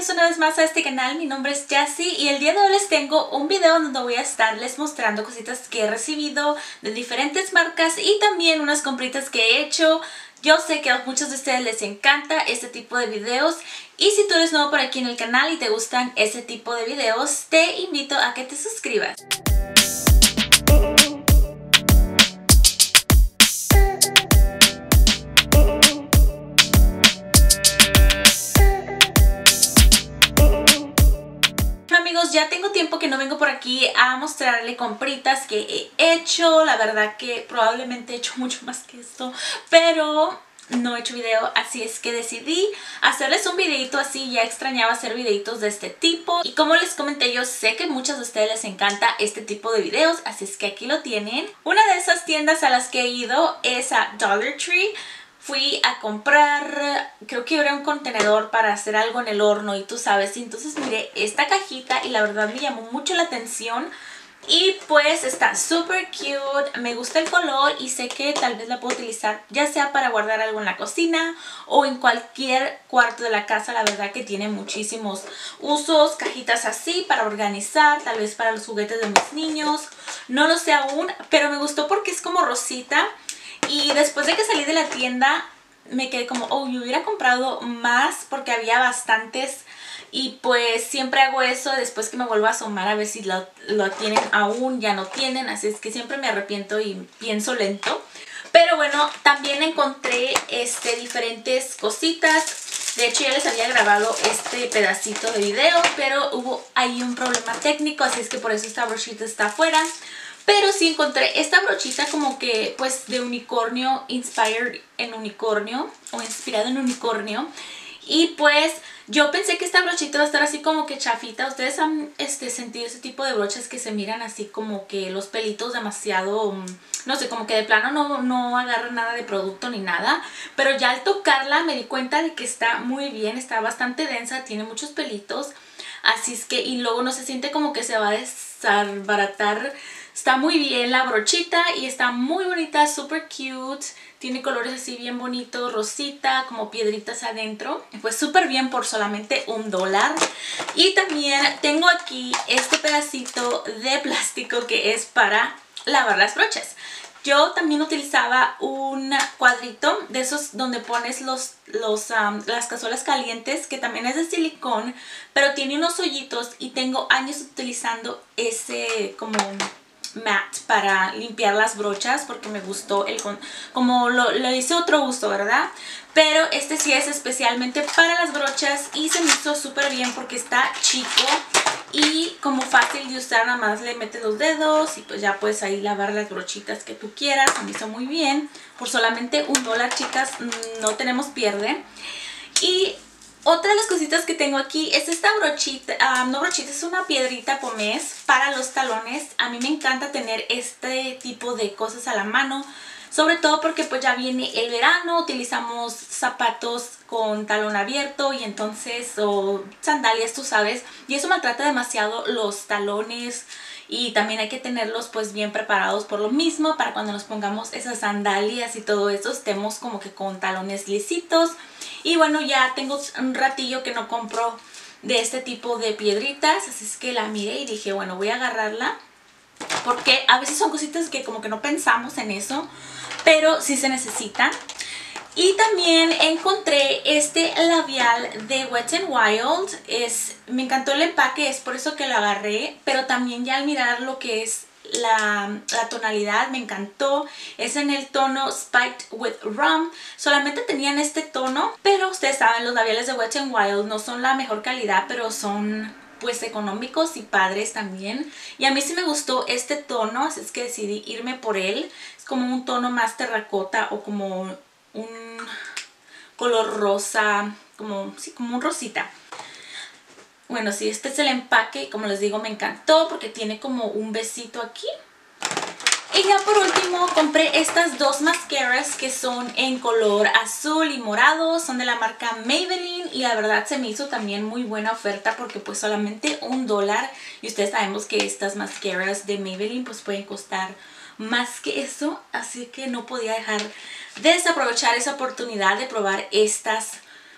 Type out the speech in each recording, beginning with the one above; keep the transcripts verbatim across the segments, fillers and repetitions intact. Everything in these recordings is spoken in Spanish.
bienvenidos una vez más a este canal. Mi nombre es Jessie y el día de hoy les tengo un video donde voy a estarles mostrando cositas que he recibido de diferentes marcas y también unas compritas que he hecho. Yo sé que a muchos de ustedes les encanta este tipo de videos y si tú eres nuevo por aquí en el canal y te gustan ese tipo de videos, te invito a que te suscribas. Ya tengo tiempo que no vengo por aquí a mostrarle compritas que he hecho. La verdad que probablemente he hecho mucho más que esto, pero no he hecho video, así es que decidí hacerles un videito así. Ya extrañaba hacer videitos de este tipo y como les comenté, yo sé que a muchos de ustedes les encanta este tipo de videos, así es que aquí lo tienen. Una de esas tiendas a las que he ido es a Dollar Tree. Fui a comprar, creo que era un contenedor para hacer algo en el horno y tú sabes, y entonces miré esta cajita y la verdad me llamó mucho la atención. Y pues está súper cute, me gusta el color y sé que tal vez la puedo utilizar ya sea para guardar algo en la cocina o en cualquier cuarto de la casa. La verdad que tiene muchísimos usos, cajitas así para organizar, tal vez para los juguetes de mis niños, no lo sé aún, pero me gustó porque es como rosita. Y después de que salí de la tienda me quedé como, oh, yo hubiera comprado más porque había bastantes. Y pues siempre hago eso después que me vuelvo a asomar a ver si lo, lo tienen aún, ya no tienen. Así es que siempre me arrepiento y pienso lento. Pero bueno, también encontré este, diferentes cositas. De hecho ya les había grabado este pedacito de video, pero hubo ahí un problema técnico, así es que por eso esta brochita está afuera. Pero sí encontré esta brochita como que pues de unicornio, inspired en unicornio o inspirado en unicornio. Y pues yo pensé que esta brochita va a estar así como que chafita. Ustedes han este, sentido ese tipo de brochas que se miran así como que los pelitos demasiado, no sé, como que de plano no, no agarran nada de producto ni nada. Pero ya al tocarla me di cuenta de que está muy bien, está bastante densa, tiene muchos pelitos. Así es que, y luego no se siente como que se va a desbaratar. Está muy bien la brochita y está muy bonita, super cute. Tiene colores así bien bonitos, rosita, como piedritas adentro. Pues súper bien por solamente un dólar. Y también tengo aquí este pedacito de plástico que es para lavar las brochas. Yo también utilizaba un cuadrito de esos donde pones los, los, um, las cazuelas calientes, que también es de silicón, pero tiene unos hoyitos y tengo años utilizando ese como mat para limpiar las brochas porque me gustó el con como lo, lo hice otro uso, ¿verdad? Pero este sí es especialmente para las brochas y se me hizo súper bien porque está chico y como fácil de usar. Nada más le metes los dedos y pues ya puedes ahí lavar las brochitas que tú quieras. Se me hizo muy bien por solamente un dólar, chicas, no tenemos pierde. Y otra de las cositas que tengo aquí es esta brochita, um, no brochita, es una piedrita pomés para los talones. A mí me encanta tener este tipo de cosas a la mano, sobre todo porque pues ya viene el verano, utilizamos zapatos con talón abierto y entonces, o sandalias, tú sabes, y eso maltrata demasiado los talones. Y también hay que tenerlos pues bien preparados por lo mismo, para cuando nos pongamos esas sandalias y todo eso, estemos como que con talones lisitos. Y bueno, ya tengo un ratillo que no compro de este tipo de piedritas, así es que la miré y dije, bueno, voy a agarrarla. Porque a veces son cositas que como que no pensamos en eso, pero sí se necesitan. Y también encontré este labial de Wet n Wild. Es, me encantó el empaque, es por eso que lo agarré. Pero también ya al mirar lo que es la, la tonalidad me encantó. Es en el tono Spiked with Rum. Solamente tenían este tono, pero ustedes saben, los labiales de Wet n Wild no son la mejor calidad, pero son pues económicos y padres también. Y a mí sí me gustó este tono, así es que decidí irme por él. Es como un tono más terracota o como un color rosa, como, sí, como un rosita. Bueno, sí, este es el empaque y como les digo me encantó porque tiene como un besito aquí. Y ya por último compré estas dos mascaras que son en color azul y morado. Son de la marca Maybelline y la verdad se me hizo también muy buena oferta porque pues solamente un dólar. Y ustedes sabemos que estas mascaras de Maybelline pues pueden costar más que eso. Así que no podía dejar de desaprovechar esa oportunidad de probar estas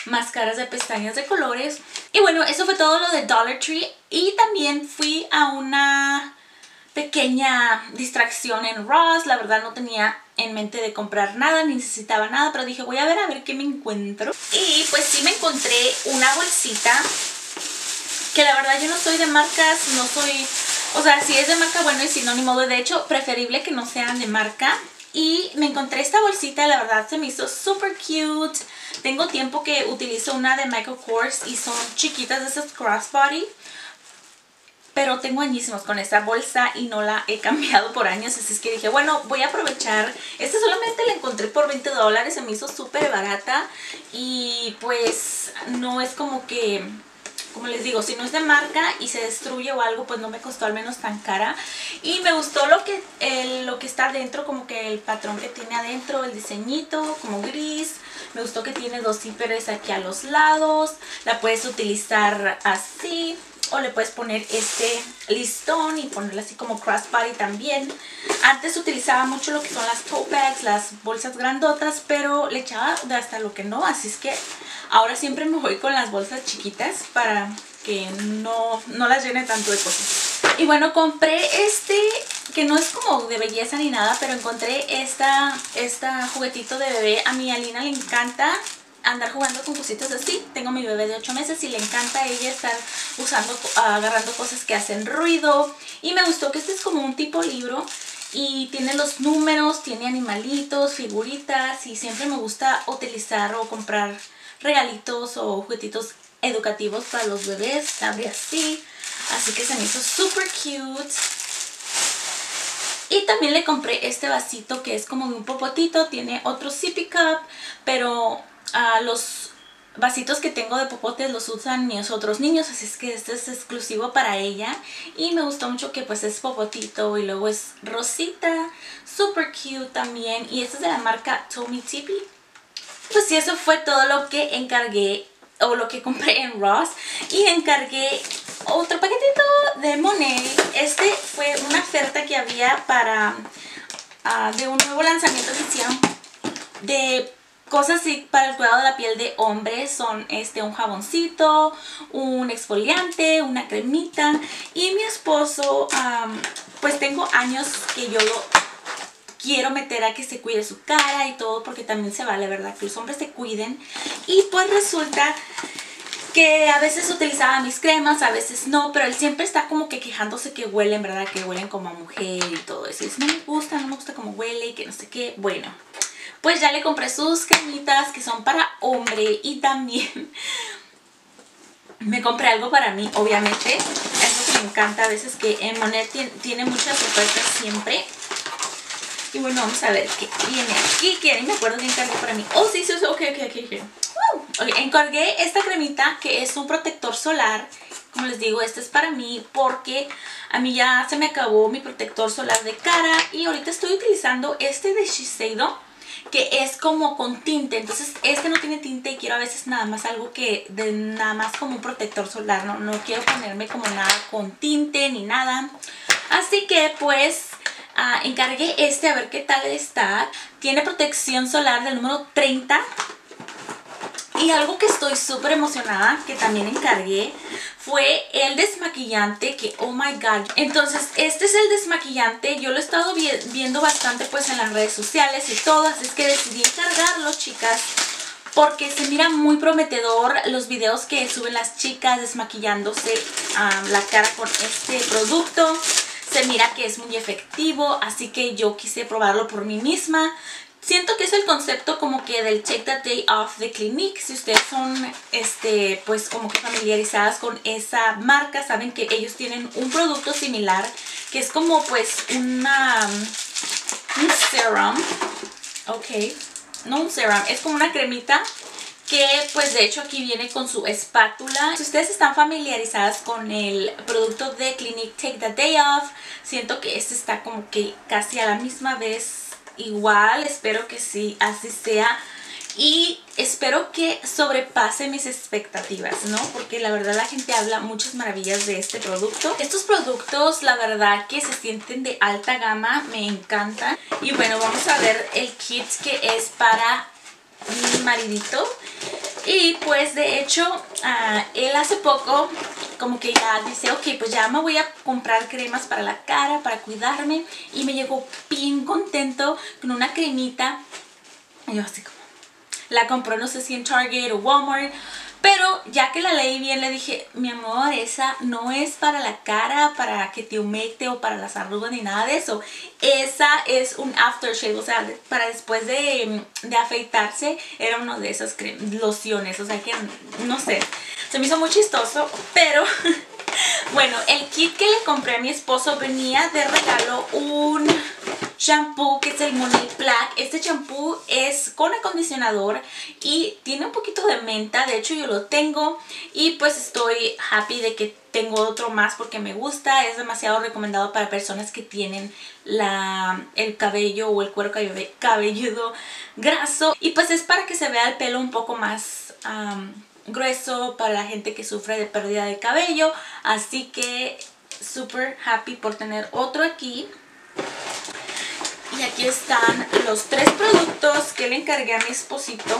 máscaras de pestañas de colores. Y bueno, eso fue todo lo de Dollar Tree. Y también fui a una pequeña distracción en Ross. La verdad no tenía en mente de comprar nada, ni necesitaba nada, pero dije voy a ver a ver qué me encuentro. Y pues sí me encontré una bolsita que la verdad yo no soy de marcas, no soy, o sea, si es de marca bueno y si no ni modo, de hecho preferible que no sean de marca. Y me encontré esta bolsita, la verdad se me hizo super cute. Tengo tiempo que utilizo una de Michael Kors y son chiquitas de esas crossbody, pero tengo añísimos con esta bolsa y no la he cambiado por años, así es que dije, bueno, voy a aprovechar. Esta solamente la encontré por veinte dólares, se me hizo súper barata y pues no es como que, como les digo, si no es de marca y se destruye o algo, pues no me costó al menos tan cara. Y me gustó lo que, el, lo que está adentro, como que el patrón que tiene adentro, el diseñito, como gris. Me gustó que tiene dos zíperes aquí a los lados. La puedes utilizar así, o le puedes poner este listón y ponerla así como crossbody también. Antes utilizaba mucho lo que son las tote bags, las bolsas grandotas, pero le echaba de hasta lo que no, así es que ahora siempre me voy con las bolsas chiquitas para que no, no las llene tanto de cosas. Y bueno, compré este, que no es como de belleza ni nada, pero encontré esta, esta juguetito de bebé. A mi Alina le encanta andar jugando con cositas así. Tengo mi bebé de ocho meses y le encanta a ella estar usando, agarrando cosas que hacen ruido. Y me gustó que este es como un tipo libro y tiene los números, tiene animalitos, figuritas, y siempre me gusta utilizar o comprar regalitos o juguetitos educativos para los bebés. Se abre así, así que se me hizo super cute. Y también le compré este vasito que es como de un popotito, tiene otro sippy cup, pero Uh, los vasitos que tengo de popotes los usan mis otros niños, así es que este es exclusivo para ella. Y me gustó mucho que pues es popotito y luego es rosita, super cute también. Y este es de la marca Tommee Tippy. Pues sí, eso fue todo lo que encargué o lo que compré en Ross. Y encargué otro paquetito de Monet. Este fue una oferta que había para uh, de un nuevo lanzamiento que hicieron de cosas así para el cuidado de la piel de hombres. Son este un jaboncito, un exfoliante, una cremita. Y mi esposo, um, pues tengo años que yo lo quiero meter a que se cuide su cara y todo, porque también se vale, ¿verdad? Que los hombres se cuiden. Y pues resulta que a veces utilizaba mis cremas, a veces no, pero él siempre está como que quejándose que huelen, ¿verdad? Que huelen como a mujer y todo eso. Y dice, no me gusta, no me gusta cómo huele y que no sé qué. Bueno, pues ya le compré sus cremitas que son para hombre y también me compré algo para mí, obviamente. Es lo que me encanta a veces, que en Monet tiene, tiene muchas ofertas siempre. Y bueno, vamos a ver qué viene aquí, que ni me acuerdo que encargué para mí. Oh, sí, sí, sí, ok, ok, ok, ok. Uh, okay. Encargué esta cremita que es un protector solar. Como les digo, este es para mí porque a mí ya se me acabó mi protector solar de cara. Y ahorita estoy utilizando este de Shiseido, que es como con tinte. Entonces este no tiene tinte y quiero a veces nada más algo que de nada más como un protector solar. No, no quiero ponerme como nada con tinte ni nada. Así que pues uh, encargué este a ver qué tal está. Tiene protección solar del número treinta. Y algo que estoy súper emocionada, que también encargué, fue el desmaquillante, que oh my god. Entonces este es el desmaquillante. Yo lo he estado vi viendo bastante pues en las redes sociales y todo, así es que decidí encargarlo, chicas, porque se mira muy prometedor los videos que suben las chicas desmaquillándose um, la cara con este producto. Se mira que es muy efectivo, así que yo quise probarlo por mí misma. Siento que es el concepto como que del Take That Day Off de Clinique. Si ustedes son este pues como que familiarizadas con esa marca, saben que ellos tienen un producto similar, que es como pues una un serum. Ok, no un serum, es como una cremita que pues de hecho aquí viene con su espátula. Si ustedes están familiarizadas con el producto de Clinique Take That Day Off, siento que este está como que casi a la misma vez igual. Espero que sí, así sea. Y espero que sobrepase mis expectativas, ¿no? Porque la verdad la gente habla muchas maravillas de este producto. Estos productos, la verdad que se sienten de alta gama, me encantan. Y bueno, vamos a ver el kit que es para mi maridito. Y pues de hecho, uh, él hace poco como que ya dice, ok, pues ya me voy a comprar cremas para la cara, para cuidarme. Y me llegó bien contento con una cremita. Y yo así como, la compró no sé si en Target o Walmart. Pero ya que la leí bien le dije, mi amor, esa no es para la cara, para que te humecte o para las arrugas ni nada de eso. Esa es un aftershave, o sea, para después de, de afeitarse, era uno de esas lociones. O sea que, no sé, se me hizo muy chistoso, pero... Bueno, el kit que le compré a mi esposo venía de regalo un shampoo que es el Monat Black. Este shampoo es con acondicionador y tiene un poquito de menta. De hecho yo lo tengo y pues estoy happy de que tengo otro más porque me gusta. Es demasiado recomendado para personas que tienen la, el cabello o el cuero cabelludo graso. Y pues es para que se vea el pelo un poco más... Um, grueso, para la gente que sufre de pérdida de cabello. Así que super happy por tener otro aquí. Y aquí están los tres productos que le encargué a mi esposito,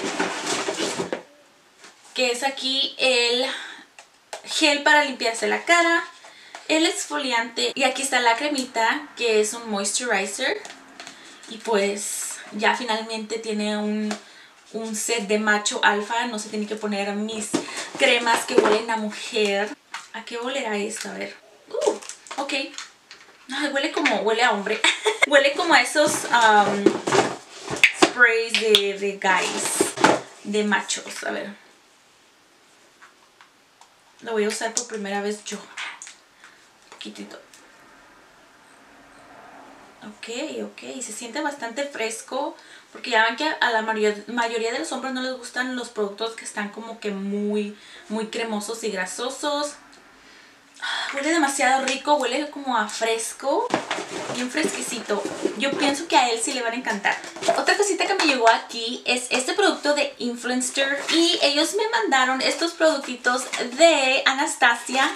que es aquí el gel para limpiarse la cara, el exfoliante, y aquí está la cremita que es un moisturizer. Y pues ya finalmente tiene un un set de macho alfa, no se tiene que poner mis cremas que huelen a mujer. ¿A qué olerá esto? A ver. Uh, ok. Ay, huele como, huele a hombre. Huele como a esos um, sprays de, de guys, de machos. A ver. Lo voy a usar por primera vez yo. Un poquitito. Ok, ok. Se siente bastante fresco. Porque ya ven que a la mayoría de los hombres no les gustan los productos que están como que muy, muy cremosos y grasosos. Huele demasiado rico, huele como a fresco, bien fresquecito. Yo pienso que a él sí le van a encantar. Otra cosita que me llegó aquí es este producto de Influenster. Y ellos me mandaron estos productitos de Anastasia.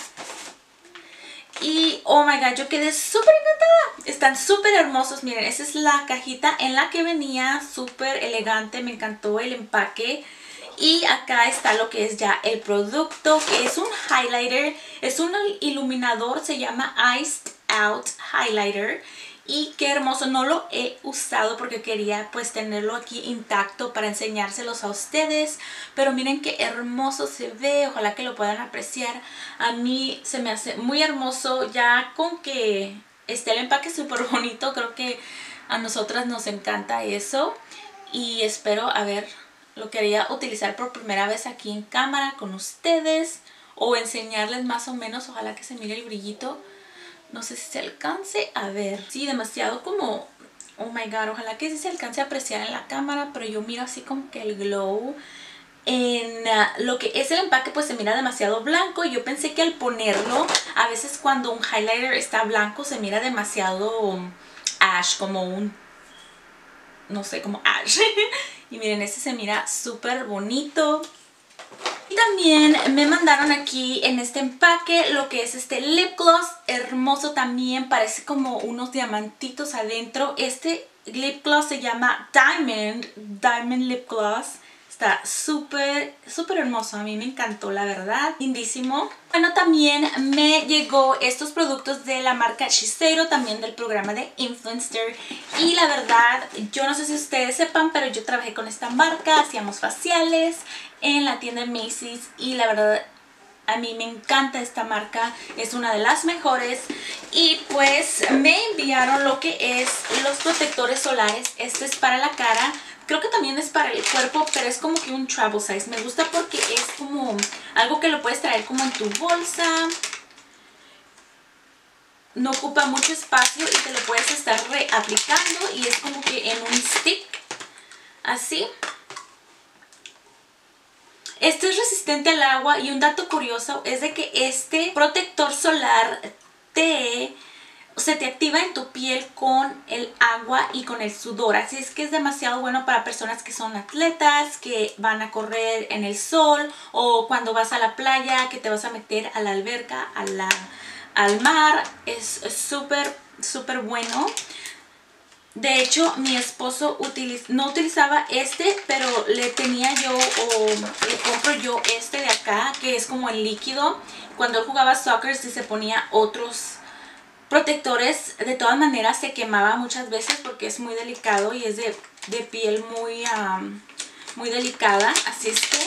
Y oh my god, yo quedé súper encantada. Están súper hermosos. Miren, esa es la cajita en la que venía. Súper elegante, me encantó el empaque. Y acá está lo que es ya el producto, que es un highlighter. Es un iluminador, se llama Iced Out Highlighter. Y qué hermoso, no lo he usado porque quería pues tenerlo aquí intacto para enseñárselos a ustedes. Pero miren qué hermoso se ve, ojalá que lo puedan apreciar. A mí se me hace muy hermoso, ya con que esté el empaque súper bonito, creo que a nosotras nos encanta eso. Y espero, a ver, lo quería utilizar por primera vez aquí en cámara con ustedes. O enseñarles más o menos, ojalá que se mire el brillito. No sé si se alcance a ver. Sí, demasiado como... Oh my god, ojalá que sí se alcance a apreciar en la cámara. Pero yo miro así como que el glow. En uh, lo que es el empaque pues se mira demasiado blanco. Yo pensé que al ponerlo, a veces cuando un highlighter está blanco se mira demasiado ash, como un... no sé, como ash. Y miren, este se mira súper bonito. Y también me mandaron aquí en este empaque lo que es este lip gloss, hermoso también, parece como unos diamantitos adentro. Este lip gloss se llama Diamond, Diamond Lip Gloss. Está súper, súper hermoso, a mí me encantó, la verdad, lindísimo. Bueno, también me llegó estos productos de la marca Shiseido, también del programa de Influencer. Y la verdad, yo no sé si ustedes sepan, pero yo trabajé con esta marca, hacíamos faciales en la tienda Macy's. Y la verdad, a mí me encanta esta marca, es una de las mejores. Y pues me enviaron lo que es los protectores solares. Este es para la cara. Creo que también es para el cuerpo, pero es como que un travel size. Me gusta porque es como algo que lo puedes traer como en tu bolsa. No ocupa mucho espacio y te lo puedes estar reaplicando. Y es como que en un stick, así. Este es resistente al agua y un dato curioso es de que este protector solar te... se te activa en tu piel con el agua y con el sudor. Así es que es demasiado bueno para personas que son atletas, que van a correr en el sol, o cuando vas a la playa, que te vas a meter a la alberca, a la, al mar. Es súper, súper bueno. De hecho, mi esposo utiliz no utilizaba este, pero le tenía yo o le compro yo este de acá, que es como el líquido. Cuando él jugaba soccer sí se ponía otros protectores. De todas maneras se quemaba muchas veces porque es muy delicado y es de, de piel muy, um, muy delicada. Así es que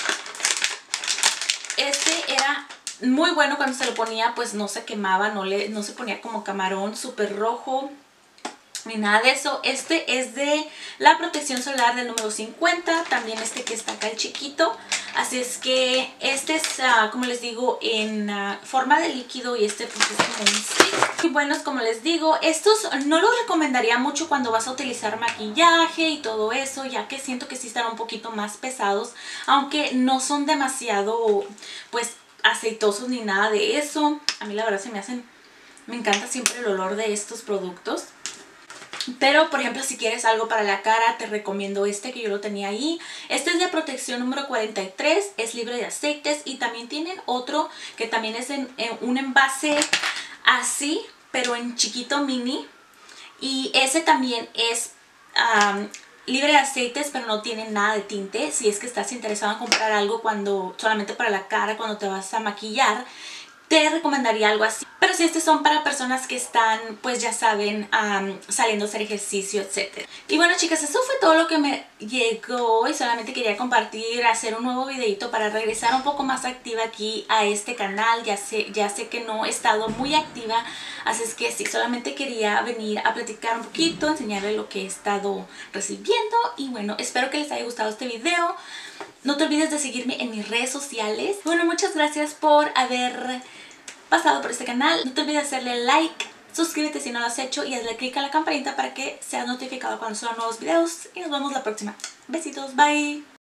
este era muy bueno cuando se lo ponía, pues no se quemaba, no, le, no se ponía como camarón súper rojo ni nada de eso. Este es de la protección solar del número cincuenta, también este que está acá el chiquito. Así es que este es, uh, como les digo, en uh, forma de líquido y este pues es como un stick. Y buenos, como les digo, estos no los recomendaría mucho cuando vas a utilizar maquillaje y todo eso, ya que siento que sí están un poquito más pesados, aunque no son demasiado pues aceitosos ni nada de eso. A mí la verdad se me hacen, me encanta siempre el olor de estos productos. Pero, por ejemplo, si quieres algo para la cara, te recomiendo este que yo lo tenía ahí. Este es de protección número cuarenta y tres, es libre de aceites. Y también tienen otro que también es en, en un envase así, pero en chiquito mini. Y ese también es um, libre de aceites, pero no tiene nada de tinte. Si es que estás interesado en comprar algo cuando solamente para la cara, cuando te vas a maquillar, te recomendaría algo así. Pero si estos son para personas que están, pues ya saben, um, saliendo a hacer ejercicio, etcétera. Y bueno, chicas, eso fue todo lo que me llegó y solamente quería compartir, hacer un nuevo videito para regresar un poco más activa aquí a este canal. Ya sé, ya sé que no he estado muy activa, así es que sí, solamente quería venir a platicar un poquito, enseñarles lo que he estado recibiendo. Y bueno, espero que les haya gustado este video. No te olvides de seguirme en mis redes sociales. Bueno, muchas gracias por haber pasado por este canal. No te olvides de hacerle like, suscríbete si no lo has hecho y hazle clic a la campanita para que seas notificado cuando suban nuevos videos. Y nos vemos la próxima. Besitos, bye.